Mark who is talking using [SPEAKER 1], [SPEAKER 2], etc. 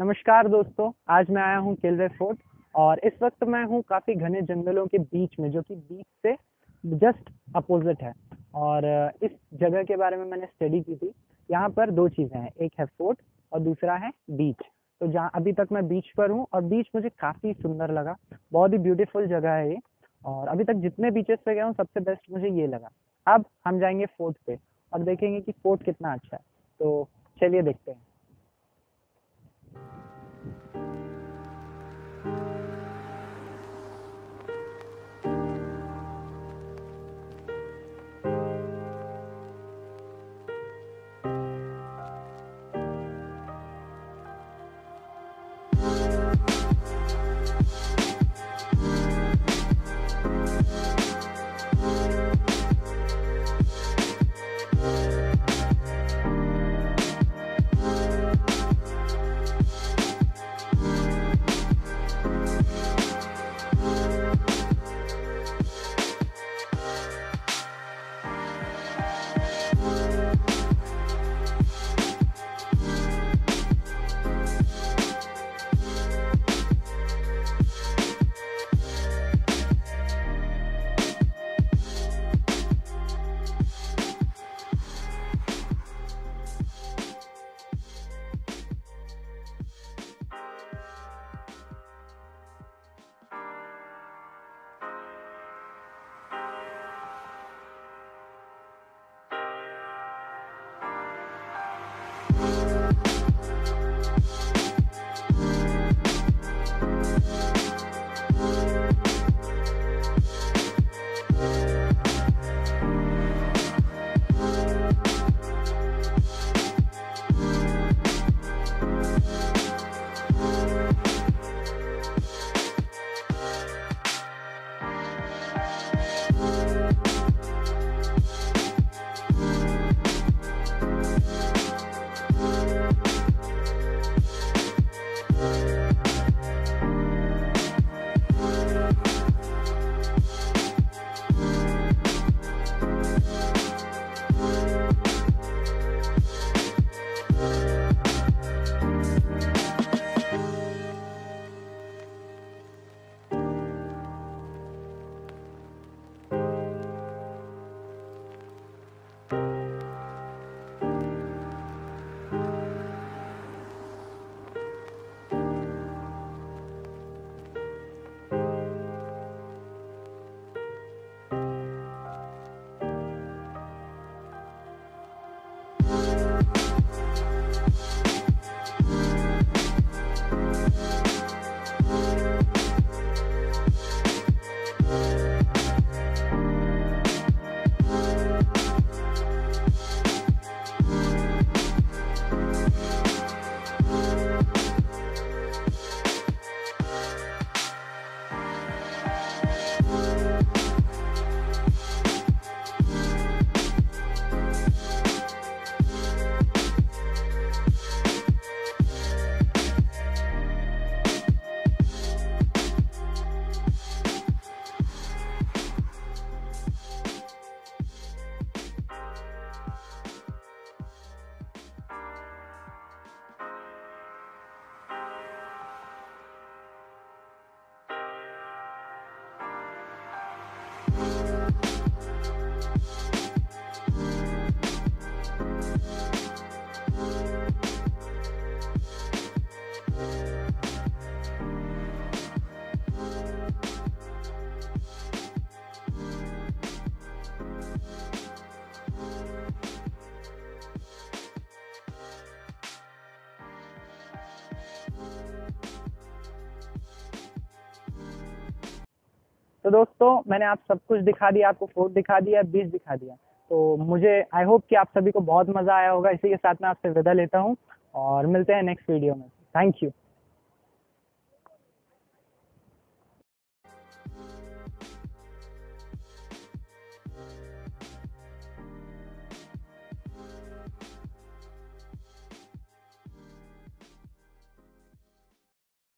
[SPEAKER 1] नमस्कार दोस्तों, आज मैं आया हूँ किल्वे फोर्ट और इस वक्त मैं हूँ काफ़ी घने जंगलों के बीच में, जो कि बीच से जस्ट अपोजिट है। और इस जगह के बारे में मैंने स्टडी की थी। यहाँ पर दो चीज़ें हैं, एक है फोर्ट और दूसरा है बीच। तो जहाँ अभी तक मैं बीच पर हूँ और बीच मुझे काफ़ी सुंदर लगा। बहुत ही ब्यूटीफुल जगह है ये। और अभी तक जितने बीचेस पे गया हूँ सबसे बेस्ट मुझे ये लगा। अब हम जाएंगे फोर्ट पे और देखेंगे कि फोर्ट कितना अच्छा है। तो चलिए देखते हैं। तो दोस्तों, मैंने आप सब कुछ दिखा दिया, आपको फोर्ट दिखा दिया, बीच दिखा दिया। तो मुझे आई होप कि आप सभी को बहुत मज़ा आया होगा। इसी के साथ मैं आपसे विदा लेता हूँ और मिलते हैं नेक्स्ट वीडियो में। Thank you.